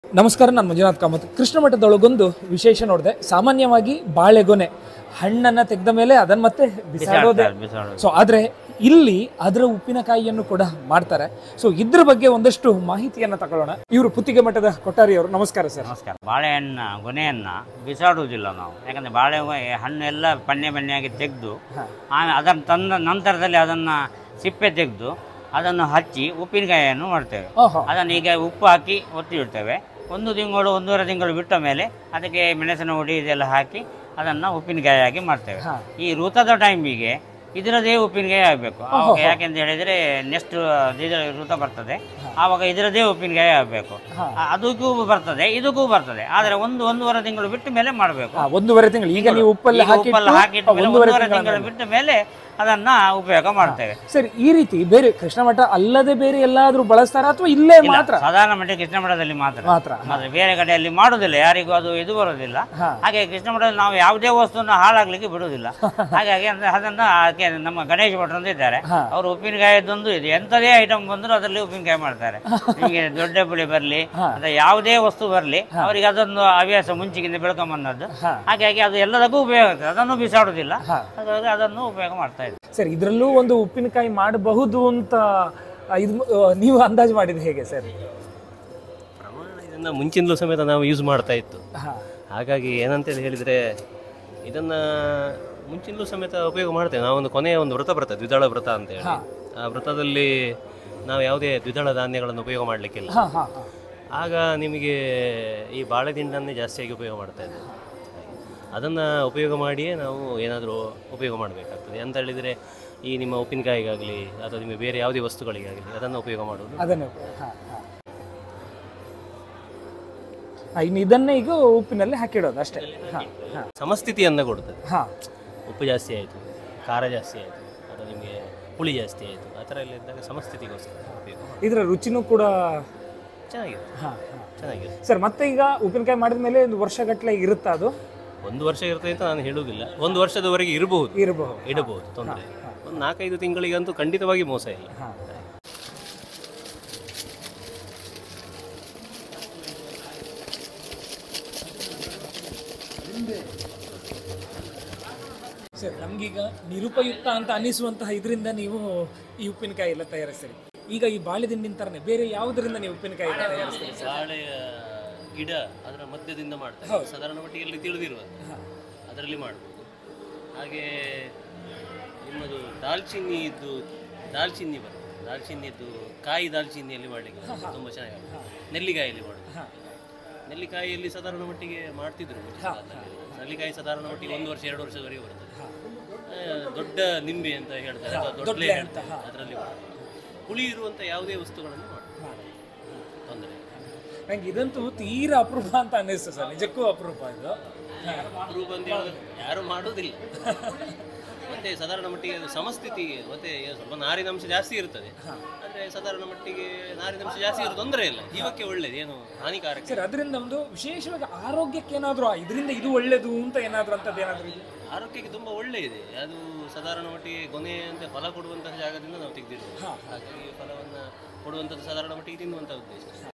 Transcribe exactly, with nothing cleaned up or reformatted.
ನಮಸ್ಕಾರ, ನಾನು ಮಂಜುನಾಥ್ ಕಾಮತ್. ಕೃಷ್ಣ ಮಠದೊಳಗೊಂದು ವಿಶೇಷ ನೋಡಿದೆ. ಸಾಮಾನ್ಯವಾಗಿ ಬಾಳೆಗೊನೆ ಹಣ್ಣನ್ನು ತೆಗೆದ ಮೇಲೆ ಅದನ್ನು ಮತ್ತೆ ಬಿಸಾಡೋದೇ. ಸೊ ಆದರೆ ಇಲ್ಲಿ ಅದರ ಉಪ್ಪಿನಕಾಯಿಯನ್ನು ಕೂಡ ಮಾಡ್ತಾರೆ. ಸೊ ಇದ್ರ ಬಗ್ಗೆ ಒಂದಷ್ಟು ಮಾಹಿತಿಯನ್ನು ತಗೊಳ್ಳೋಣ. ಇವರು ಪುತ್ತಿಗೆ ಮಠದ ಕೊಟ್ಟಾರಿಯವರು. ನಮಸ್ಕಾರ ಸರ್. ನಮಸ್ಕಾರ. ಬಾಳೆಹಣ್ಣ ಗೊನೆಯನ್ನು ಬಿಸಾಡುವುದಿಲ್ಲ ನಾವು, ಯಾಕಂದರೆ ಬಾಳೆ ಹಣ್ಣು ಎಲ್ಲ ಬಣ್ಣೆ ಬಣ್ಣೆಯಾಗಿ ತೆಗೆದು ಆಮೇಲೆ ಅದನ್ನು ತಂದ ನಂತರದಲ್ಲಿ ಅದನ್ನು ಸಿಪ್ಪೆ ತೆಗೆದು ಅದನ್ನು ಹಚ್ಚಿ ಉಪ್ಪಿನಕಾಯಿಯನ್ನು ಮಾಡ್ತೇವೆ. ಅದನ್ನು ಈಗ ಉಪ್ಪು ಹಾಕಿ ಒತ್ತಿ ಇಡ್ತೇವೆ. ಒಂದು ತಿಂಗಳು ಒಂದೂವರೆ ತಿಂಗಳು ಬಿಟ್ಟ ಮೇಲೆ ಅದಕ್ಕೆ ಮೆಣಸಿನ ಹುಡಿ ಇದೆಲ್ಲ ಹಾಕಿ ಅದನ್ನು ಉಪ್ಪಿನಕಾಯಿಯಾಗಿ ಮಾಡ್ತೇವೆ. ಈ ಋತದ ಟೈಮಿಗೆ ಇದರದೇ ಉಪ್ಪಿನಕಾಯಿ ಆಗಬೇಕು. ಆವಾಗ ಯಾಕೆಂತ ಹೇಳಿದರೆ ನೆಕ್ಸ್ಟ್ ಋತ ಬರ್ತದೆ, ಆವಾಗ ಇದರದೇ ಉಪ್ಪಿನಕಾಯಿ ಆಗಬೇಕು. ಅದಕ್ಕೂ ಬರ್ತದೆ, ಇದಕ್ಕೂ ಬರ್ತದೆ. ಆದರೆ ಒಂದು ಒಂದೂವರೆ ತಿಂಗಳು ಬಿಟ್ಟ ಮೇಲೆ ಮಾಡಬೇಕು. ಒಂದೂವರೆ ತಿಂಗಳು ಈಗ ನೀವು ಉಪ್ಪಲ್ಲಿ ಹಾಕಿಟ್ಟು ಒಂದೂವರೆ ತಿಂಗಳು ಬಿಟ್ಟ ಮೇಲೆ ಅದನ್ನ ಉಪಯೋಗ ಮಾಡ್ತೇವೆ. ಸರಿ, ಈ ರೀತಿ ಬೇರೆ ಕೃಷ್ಣ ಮಠ ಅಲ್ಲದೆ ಬೇರೆ ಎಲ್ಲಾದ್ರೂ ಬಳಸ್ತಾರ ಅಥವಾ ಇಲ್ಲೇ ಮಾತ್ರ? ಸಾಧಾರಣ ಮಠ ಕೃಷ್ಣ ಮಠದಲ್ಲಿ ಮಾತ್ರ ಮಾತ್ರ ಬೇರೆ ಕಡೆಯಲ್ಲಿ ಮಾಡುವುದಿಲ್ಲ, ಯಾರಿಗೂ ಅದು ಇದು ಬರೋದಿಲ್ಲ. ಹಾಗೆ ಕೃಷ್ಣ ಮಠದಲ್ಲಿ ನಾವು ಯಾವುದೇ ವಸ್ತುವನ್ನು ಹಾಳಾಗ್ಲಿಕ್ಕೆ ಬಿಡುವುದಿಲ್ಲ. ಹಾಗಾಗಿ ಅಂದ್ರೆ ಅದನ್ನ ನಮ್ಮ ಗಣೇಶ ಭಟ್ರು ಅಂತ ಇದ್ದಾರೆ, ಅವರು ಉಪ್ಪಿನಕಾಯಿದೊಂದು ಇದೆ, ಎಂತದೇ ಐಟಮ್ ಬಂದ್ರು ಅದರಲ್ಲಿ ಉಪ್ಪಿನಕಾಯಿ ಮಾಡ್ತಾರೆ. ನಿಮಗೆ ದೊಡ್ಡ ಪುಳಿ ಬರ್ಲಿ ಅಥವಾ ಯಾವುದೇ ವಸ್ತು ಬರ್ಲಿ, ಅವರಿಗೆ ಅದೊಂದು ಹವ್ಯಾಸ ಮುಂಚಿಗಿಂದ ಬೆಳ್ಕೊಂಬಂದದ್ದು. ಹಾಗಾಗಿ ಅದು ಎಲ್ಲದಕ್ಕೂ ಉಪಯೋಗ ಆಗ್ತದೆ, ಅದನ್ನು ಬಿಸಾಡುದಿಲ್ಲ. ಹಾಗಾಗಿ ಅದನ್ನು ಉಪಯೋಗ ಮಾಡ್ತಾರೆ. ಸರ್, ಇದರಲ್ಲೂ ಒಂದು ಉಪ್ಪಿನಕಾಯಿ ಮಾಡಬಹುದು ಅಂತ ಇದು ನೀವು ಅಂದಾಜು ಮಾಡಿದ್ದು ಹೇಗೆ ಸರ್? ಪ್ರಮಾಣ ಇದನ್ನು ಮುಂಚಿನಲ್ಲೂ ಸಮೇತ ನಾವು ಯೂಸ್ ಮಾಡ್ತಾ ಇತ್ತು. ಹಾಗಾಗಿ ಏನಂತೇಳಿ ಹೇಳಿದರೆ ಇದನ್ನು ಮುಂಚಿನಲ್ಲೂ ಸಮೇತ ಉಪಯೋಗ ಮಾಡ್ತೇವೆ. ನಾವೊಂದು ಕೊನೆಯ ಒಂದು ವ್ರತ ಬರ್ತದೆ, ದ್ವಿದಳ ವ್ರತ ಅಂತೇಳಿ. ಆ ವ್ರತದಲ್ಲಿ ನಾವು ಯಾವುದೇ ದ್ವಿದಳ ಧಾನ್ಯಗಳನ್ನು ಉಪಯೋಗ ಮಾಡಲಿಕ್ಕಿಲ್ಲ. ಆಗ ನಿಮಗೆ ಈ ಬಾಳೆದಿಂಡನ್ನೇ ಜಾಸ್ತಿಯಾಗಿ ಉಪಯೋಗ ಮಾಡ್ತಾ ಇದ್ದೇವೆ. ಅದನ್ನು ಉಪಯೋಗ ಮಾಡಿಯೇ ನಾವು ಏನಾದರೂ ಉಪಯೋಗ ಮಾಡಬೇಕಾಗ್ತದೆ. ಅಂತ ಹೇಳಿದರೆ ಈ ನಿಮ್ಮ ಉಪ್ಪಿನಕಾಯಿಗಾಗಲಿ ಅಥವಾ ನಿಮ್ಮ ಬೇರೆ ಯಾವುದೇ ವಸ್ತುಗಳಿಗಾಗಲಿ ಅದನ್ನು ಉಪಯೋಗ ಮಾಡೋದು. ಅದನ್ನು ಇನ್ನು ಇದನ್ನೇ ಈಗ ಉಪ್ಪಿನಲ್ಲಿ ಹಾಕಿಡೋದು ಅಷ್ಟೇ. ಸಮಸ್ಥಿತಿಯನ್ನು ಕೊಡ್ತದೆ. ಉಪ್ಪು ಜಾಸ್ತಿ ಆಯಿತು, ಖಾರ ಜಾಸ್ತಿ ಆಯಿತು, ಅಥವಾ ನಿಮಗೆ ಹುಳಿ ಜಾಸ್ತಿ ಆಯಿತು, ಆ ಥರ ಎಲ್ಲ ಇದ್ದಾಗ ಸಮಸ್ಥಿತಿಗೋಸ್ಕರ ಉಪಯೋಗ. ಇದರ ರುಚಿನೂ ಕೂಡ ಚೆನ್ನಾಗಿದೆ. ಹಾಂ ಚೆನ್ನಾಗಿದೆ ಸರ್. ಮತ್ತೆ ಈಗ ಉಪ್ಪಿನಕಾಯಿ ಮಾಡಿದ ಮೇಲೆ ಒಂದು ವರ್ಷಗಟ್ಟಲೆ ಇರುತ್ತಾ? ಅದು ಒಂದು ವರ್ಷ ಇರ್ತದೆ ಅಂತ ನಾನು ಹೇಳುವುದಿಲ್ಲ, ಒಂದು ವರ್ಷದವರೆಗೆ ಇರಬಹುದು ಇರಬಹುದು ಇಡಬಹುದು, ತೊಂದರೆ. ಒಂದು ನಾಲ್ಕೈದು ತಿಂಗಳಿಗಂತೂ ಖಂಡಿತವಾಗಿ ಮೋಸ ಇಲ್ಲ. ಸರ್, ನಮ್ಗೀಗ ನಿರುಪಯುಕ್ತ ಅಂತ ಅನಿಸುವಂತಹ ಇದರಿಂದ ನೀವು ಈ ಉಪ್ಪಿನಕಾಯಿ ಎಲ್ಲ ತಯಾರಿಸ್ತೀರಿ. ಈಗ ಈ ಬಾಳೆದಿಂಡಿನ ಥರನೇ ಬೇರೆ ಯಾವುದರಿಂದ ನೀವು ಉಪ್ಪಿನಕಾಯಿ ತಯಾರಿಸ್ತೀರಿ? ಬಾಳೆಯ ಗಿಡ ಅದರ ಮಧ್ಯದಿಂದ ಮಾಡ್ತಾರೆ, ಸಾಧಾರಣ ಮಟ್ಟಿಗೆ ತಿಳಿದಿರುವುದು ಅದರಲ್ಲಿ ಮಾಡ್ಬೋದು. ಹಾಗೆ ನಿಮ್ಮದು ದಾಲ್ಚಿನ್ನಿ ಇದ್ದು ದಾಲ್ಚಿನ್ನಿ ಬರ್ತದೆ, ದಾಲ್ಚಿನ್ನಿದ್ದು ಕಾಯಿ ದಾಲ್ಚಿನ್ನಿಯಲ್ಲಿ ಮಾಡಲಿಕ್ಕೆ ತುಂಬ ಚೆನ್ನಾಗಿ. ನೆಲ್ಲಿಕಾಯಲ್ಲಿ ಮಾಡೋದು, ನೆಲ್ಲಿಕಾಯಿಯಲ್ಲಿ ಸಾಧಾರಣ ಮಟ್ಟಿಗೆ ಮಾಡ್ತಿದ್ರು. ನೆಲ್ಲಿಕಾಯಿ ಸಾಧಾರಣ ಮಟ್ಟಿಗೆ ಒಂದು ವರ್ಷ ಎರಡು ವರ್ಷದವರೆಗೆ ಬರ್ತದೆ. ದೊಡ್ಡ ನಿಂಬೆ ಅಂತ ಹೇಳ್ತಾರೆ, ದೊಡ್ಡ ಅಂತ ಅದರಲ್ಲಿ ಮಾಡೋದು. ಹುಳಿ ಇರುವಂಥ ಯಾವುದೇ ವಸ್ತುಗಳನ್ನು ಮಾಡ್ತಾರೆ, ತೊಂದರೆ. ನಂಗೆ ಇದಂತೂ ತೀರಾ ಅಪರೂಪ ಅಂತ ಅನ್ನಿಸ್ತು ಸರ್, ನಿಜಕ್ಕೂ ಅಪರೂಪ. ಇದು ಅಪರೂಪ ಅಂತ ಹೇಳೋದು ಯಾರು ಮಾಡೋದಿಲ್ಲ. ಮತ್ತೆ ಸಾಧಾರಣ ಮಟ್ಟಿಗೆ ಸಮಸ್ಥಿತಿ ಮತ್ತೆ ಸ್ವಲ್ಪ ನಾರಿನಂಶ ಜಾಸ್ತಿ ಇರ್ತದೆ. ಆದರೆ ಸಾಧಾರಣ ಮಟ್ಟಿಗೆ ನಾರಿನಂಶ ಜಾಸ್ತಿ ಇರೋ ತೊಂದರೆ ಇಲ್ಲ, ಜೀವಕ್ಕೆ ಒಳ್ಳೇದು, ಏನು ಹಾನಿಕಾರಕ ಸರ್. ಅದರಿಂದ ಒಂದು ವಿಶೇಷವಾಗಿ ಆರೋಗ್ಯಕ್ಕೆ ಏನಾದರೂ ಇದರಿಂದ ಇದು ಒಳ್ಳೇದು ಅಂತ ಏನಾದರೂ ಅಂತದ್ದು ಏನಾದರೂ ಇದೆ? ಆರೋಗ್ಯಕ್ಕೆ ತುಂಬ ಒಳ್ಳೆ ಇದೆ. ಅದು ಸಾಧಾರಣ ಮಟ್ಟಿಗೆ ಗೊನೆ ಅಂತ ಫಲ ಕೊಡುವಂತಹ ಜಾಗದಿಂದ ನಾವು ತೆಗೆದಿರ್ಬೋದು. ಹಾಗಾಗಿ ಫಲವನ್ನು ಕೊಡುವಂಥದ್ದು ಸಾಧಾರಣ ಮಟ್ಟಿಗೆ ತಿನ್ನುವಂಥ ಉದ್ದೇಶ.